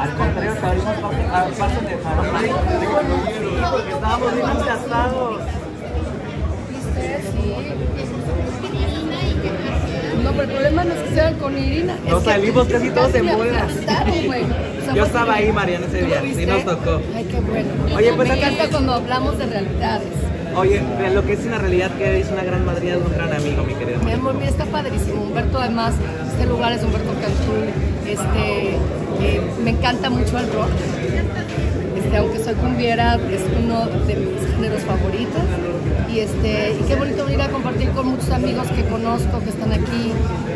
Al contrario, te abrimos paso de familia. Porque estábamos bien enlazados. ¿Viste? Sí. No, pero el problema no es que sean con Irina. Nos salimos casi todos en bolas. O sea, yo estaba ahí, Mariana, ese día. Sí nos tocó. Ay, qué bueno. Oye, pues me encanta cuando hablamos de realidades. Oye, lo que es una realidad que es una gran madrina de un gran amigo, mi querido. Mi amor, mira, está padrísimo. Humberto, además, este lugar es Humberto Cantú. Me encanta mucho el rock. Aunque soy cumbiera, es uno de mis géneros favoritos. Y qué bonito venir a compartir con muchos amigos que conozco, que están aquí.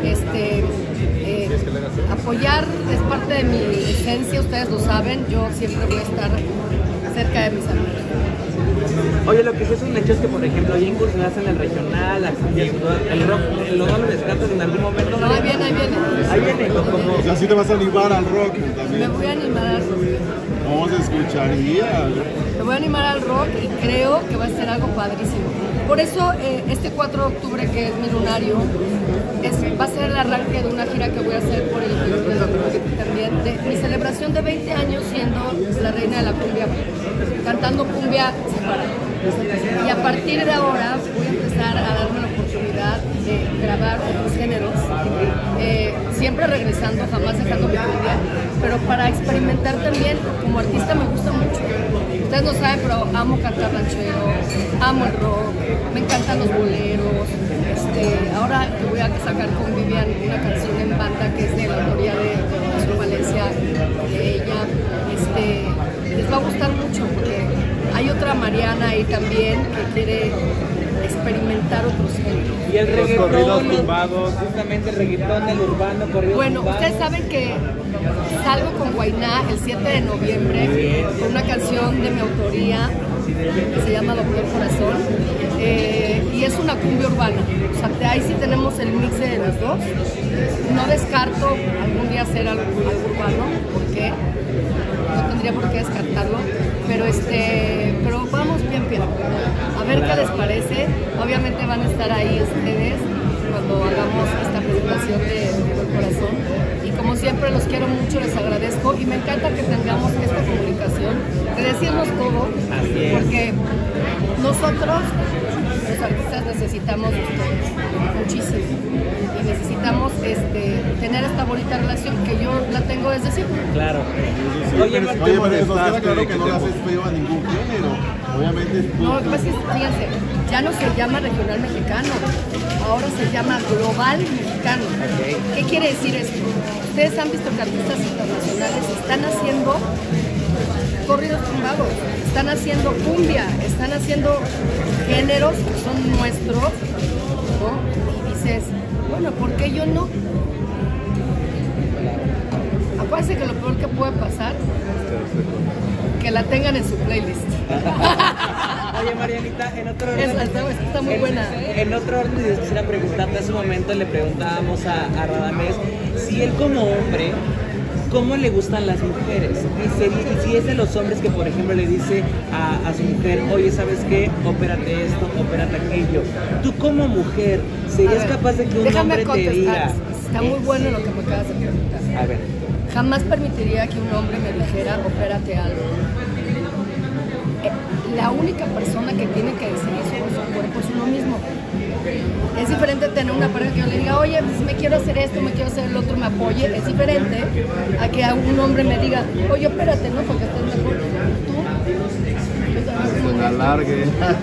Apoyar es parte de mi esencia, ustedes lo saben. Yo siempre voy a estar cerca de mis amigos. Oye, lo que sí es un hecho es que, por ejemplo, ya incursionaste en el regional, el rock, no lo descartas en algún momento. No, ahí viene. Ahí viene, como... O sea, ¿sí te vas a animar al rock también? Me voy a animar al rock. Vamos a escucharía. Me voy a animar al rock y creo que va a ser algo padrísimo. Por eso, este 4 de octubre, que es mi lunario, va a ser el arranque de una gira que voy a hacer por el también, de mi celebración de 20 años siendo la reina de la cumbia, cantando cumbia separada. Y a partir de ahora voy a empezar a darme la oportunidad de grabar otros géneros, siempre regresando, jamás dejando mi cumbia, pero para experimentar también, como artista me gusta mucho. Ustedes no saben, pero amo cantar ranchero, amo el rock, me encantan los boleros. Ahora que voy a sacar con Vivian una canción en banda que es de la autoría de Rocío Valencia, de ella, les va a gustar mucho porque hay otra Mariana ahí también que quiere experimentar otros géneros. Y el reggaetón, justamente el reggaetón, el urbano, corrido. Bueno, ustedes saben que salgo con Guainá el 7 de noviembre con una canción de mi autoría que se llama Doctor Corazón, y es una cumbia urbana. O sea, ahí sí tenemos el mix de los dos. No descarto algún día hacer algo urbano, porque no tendría por qué descartarlo, pero vamos bien. A ver qué les parece. Obviamente van a estar ahí ustedes cuando hagamos esta presentación de Doctor Corazón. Y como siempre los quiero mucho, les agradezco y me encanta que tengamos esta comunicación, de decirnos todo, porque nosotros, los artistas, necesitamos de ustedes muchísimo y necesitamos tener esta bonita relación que yo la tengo desde siempre. Claro. Oye, nos queda claro que no le haces feo a ningún género. Obviamente. No, lo que pasa es que, fíjense, ya no se llama regional mexicano, ahora se llama global mexicano. ¿Qué quiere decir esto? Ustedes han visto que artistas internacionales están haciendo corridos tumbados, están haciendo cumbia, están haciendo géneros que son nuestros, ¿no? Y dices, bueno, ¿por qué yo no? Acuérdense que lo peor que puede pasar, que la tengan en su playlist. Oye, Marianita, en otro orden... Está muy buena. En otro orden, yo quisiera preguntarte, hace un momento le preguntábamos a Radamés si él como hombre, ¿cómo le gustan las mujeres? Y si es de los hombres que, por ejemplo, le dice a su mujer, oye, ¿sabes qué? Ópérate esto, ópérate aquello. Tú como mujer, ¿serías capaz de que un hombre te diga? Está muy bueno lo que me acabas de preguntar. A ver. Jamás permitiría que un hombre me dijera, opérate algo. La única persona que tiene que decidir sobre su cuerpo es uno mismo. Es diferente tener una pareja que yo le diga, oye, pues me quiero hacer esto, me quiero hacer el otro, me apoye. Es diferente a que a un hombre me diga, oye, opérate, ¿no? Porque estás mejor. Tú, la largue.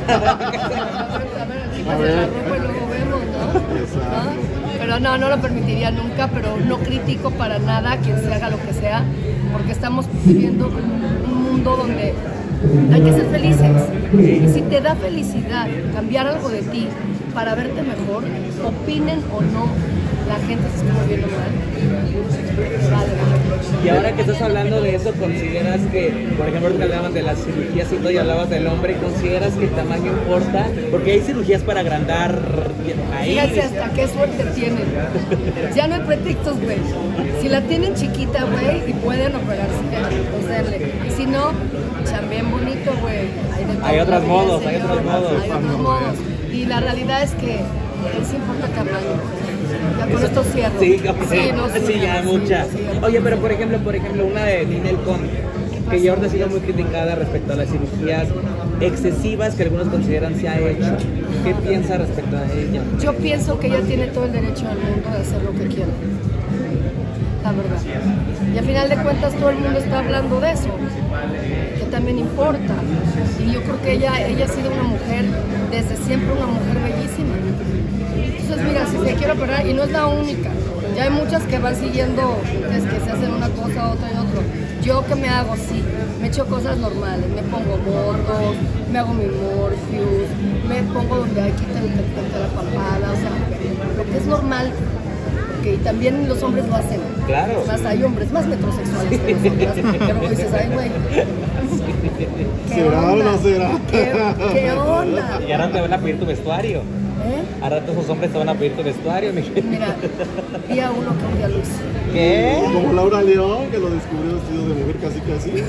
A ver, la ropa y luego vemos, ¿no? Exacto. Pero no lo permitiría nunca, pero no critico para nada a quien se haga lo que sea, porque estamos viviendo un mundo donde hay que ser felices. Y si te da felicidad cambiar algo de ti para verte mejor, opinen o no, la gente se está moviendo mal. Vale. Y ahora que estás hablando de eso, ¿consideras que, por ejemplo, ahorita hablaban de las cirugías y todo, y hablabas del hombre, ¿consideras que el tamaño importa? Porque hay cirugías para agrandar ahí. Fíjense hasta qué suerte tienen. Ya no hay pretextos, güey. Si la tienen chiquita, güey, y pueden operarse, pues denle. Y si no, chambeen bonito, güey. Hay otros modos, hay otros modos. Y la realidad es que sí importa el tamaño. Ya con esto cierro. Sí, Sí, ya muchas. Oye, pero por ejemplo, una de Ninel Conde, que ya ahora ha sido muy criticada respecto a las cirugías excesivas que algunos consideran se ha hecho. ¿Qué piensa respecto a ella? Yo pienso que ella tiene todo el derecho del mundo de hacer lo que quiera. La verdad. Y al final de cuentas todo el mundo está hablando de eso, que también importa. Y yo creo que ella ha sido una mujer, desde siempre una mujer bellísima. Entonces mira, si se quiere operar, y no es la única, ya hay muchas que van siguiendo, es que se hacen una cosa, otra y otra. Yo que me hago, sí, me echo cosas normales, me pongo gordos, me hago mi Morpheus, me pongo donde hay que quitar la papada, o sea, lo que es normal. Y también los hombres lo hacen. Claro. Más hay hombres más metrosexuales que nosotras. Pero dices, ay, güey. ¿Será o no será? ¿Qué onda? Y ahora te van a pedir tu vestuario. Ahora todos esos hombres te van a pedir tu vestuario, mi gente. Mira, día uno que un día luz. ¿Qué? Como Laura León, que lo descubrió vestido de mujer casi.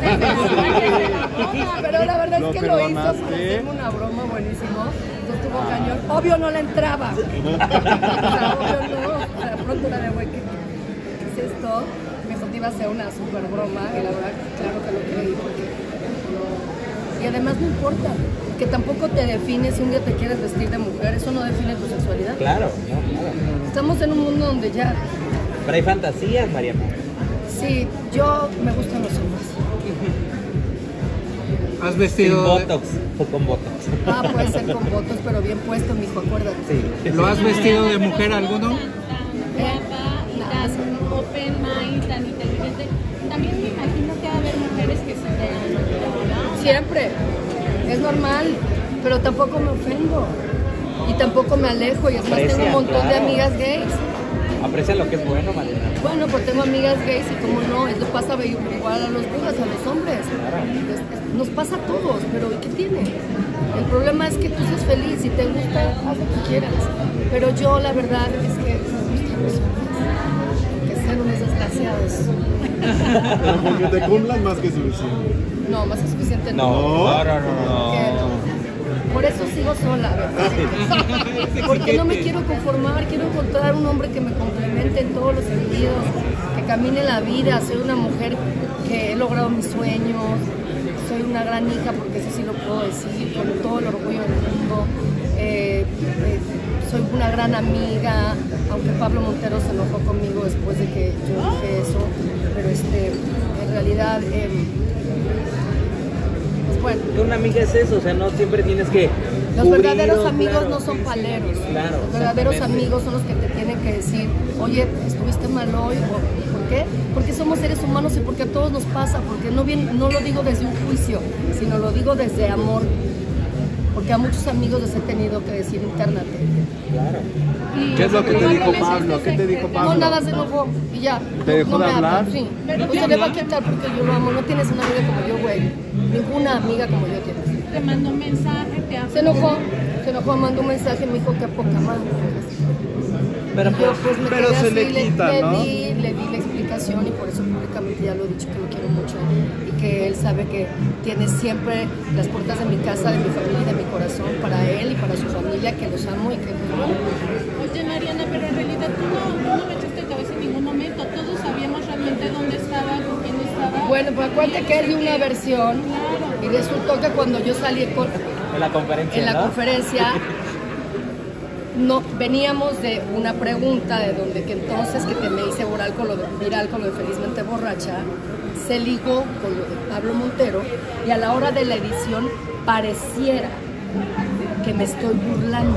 Pero la verdad es que lo hizo para hacerme una broma buenísimo. Entonces tuvo cañón. Obvio no le entraba. O sea, obvio no. O sea, pronto la de güey, ¿qué es esto? Me dijo que iba a hacer una super broma. Y la verdad, claro que lo creí. Y además no importa. Que tampoco te define si un día te quieres vestir de mujer. Eso no define tu sexualidad. Claro, no, claro. Estamos en un mundo donde ya... Pero hay fantasías, Mariana. Sí, yo me gustan los hombres. ¿Has vestido sin botox o con botox? Ah, puede ser con botox, pero bien puesto, mijo, acuérdate. Sí. ¿Lo has vestido de mujer alguno? Y tan open mind, tan inteligente. También me imagino que va a haber mujeres que se vean. Siempre. Es normal, pero tampoco me ofendo. Y tampoco me alejo. Y además tengo un montón de amigas gays. Aprecian lo que es bueno, Mariana. Bueno, pues tengo amigas gays y como no, eso pasa igual a los bugas, a los hombres. Nos pasa a todos, pero ¿qué tiene? El problema es que tú seas feliz, si te gusta, haz lo que quieras. Pero yo la verdad es que me gustan los hombres, que sean unos desgraciados. Pero porque te cumplan más que suficiente. No, más que suficiente No. Que por eso sigo sola, ¿verdad? Porque no me quiero conformar, quiero encontrar un hombre que me complemente en todos los sentidos, que camine la vida. Soy una mujer que he logrado mis sueños, soy una gran hija, porque eso sí lo puedo decir, con todo el orgullo del mundo. Soy una gran amiga, aunque Pablo Montero se enojó conmigo después de que yo dije eso, pero en realidad... Bueno, una amiga es eso, o sea, no siempre tienes que... Los verdaderos amigos no son paleros. Claro, los verdaderos amigos son los que te tienen que decir, oye, estuviste mal hoy. ¿Por qué? Porque somos seres humanos y porque a todos nos pasa, porque no lo digo desde un juicio, sino lo digo desde amor. Porque a muchos amigos les he tenido que decir, internate. Claro. ¿Qué es lo que te dijo Pablo? ¿Qué te dijo Pablo? No, nada, se enojó y ya. ¿Te dejó de hablar? Sí. Pues se le va a quitar porque yo lo amo. No tienes una amiga como yo, güey. Ninguna amiga como yo tienes. Te mandó un mensaje, te habló. Se enojó, mandó un mensaje y me dijo que poca madre. Pero, yo pues me pero quedé se así, le quita, le ¿no? di la explicación y por eso públicamente ya lo he dicho que lo quiero mucho y que él sabe que tiene siempre las puertas de mi casa, de mi familia y de mi corazón para él y para su familia, que los amo y que bueno. Oye, Mariana, pero en realidad tú no me echaste cabeza en ningún momento. Todos sabíamos realmente dónde estaba, con quién estaba. Bueno, pues acuérdate que él dio una versión y resultó que cuando yo salí en la conferencia, en la conferencia no, veníamos de una pregunta de donde que entonces que te me hice viral con lo de Felizmente Borracha, se ligó con lo de Pablo Montero y a la hora de la edición pareciera que me estoy burlando.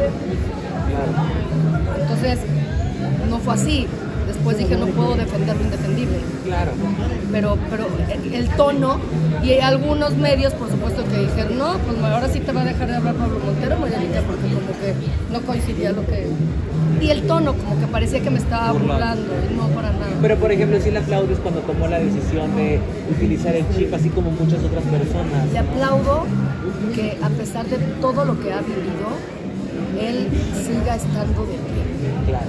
Entonces no fue así. Después dije no puedo defender lo indefendible. Claro. Pero el tono y algunos medios por supuesto que dijeron no, pues ahora sí te va a dejar de hablar Pablo Montero, Marianita, porque como que no coincidía lo que... Y el tono como que parecía que me estaba burlando y no para nada. Pero por ejemplo, sí le aplaudes cuando tomó la decisión de utilizar el chip, así como muchas otras personas. Le aplaudo que a pesar de todo lo que ha vivido, él siga estando de pie. Claro.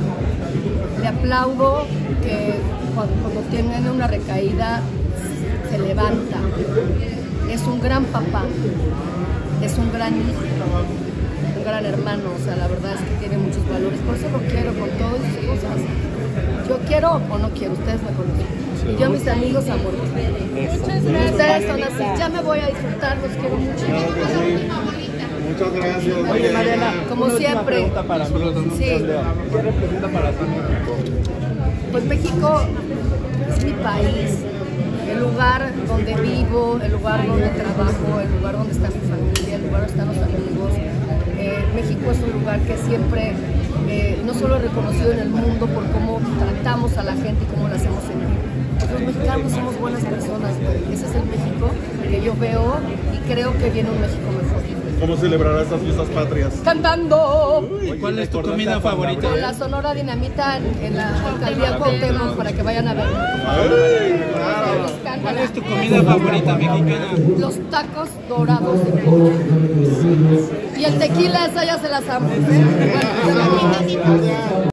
Le aplaudo que cuando tiene una recaída se levanta. Es un gran papá, es un gran hijo. un gran hermano, o sea, la verdad es que tiene muchos valores, por eso lo quiero con todas sus cosas. Yo quiero o no quiero, ustedes me conocen. Y yo mis amigos a morir. Ustedes son así, ya me voy a disfrutar, los quiero mucho. Claro que sí. Muchas gracias. Oye, Mariana, Como una última siempre. pregunta para mí. Sí. ¿Qué representa para ti México? Pues México es mi país, el lugar donde vivo, el lugar donde trabajo, el lugar donde está mi familia, el lugar donde están los amigos. México es un lugar que siempre no solo es reconocido en el mundo por cómo tratamos a la gente y cómo la hacemos sentir. Los mexicanos somos buenas personas, ese es el México que yo veo y creo que viene un México mejor. ¿Cómo celebrar estas fiestas patrias? ¡Cantando! ¿Y cuál es tu comida favorita? Con la Sonora Dinamita en la alcaldía Cuauhtémoc para que vayan a verlo. ¡Ay, claro! ¿Cuál es tu comida favorita mexicana? Los tacos dorados de pollo. Y el tequila, esa ya se las amo.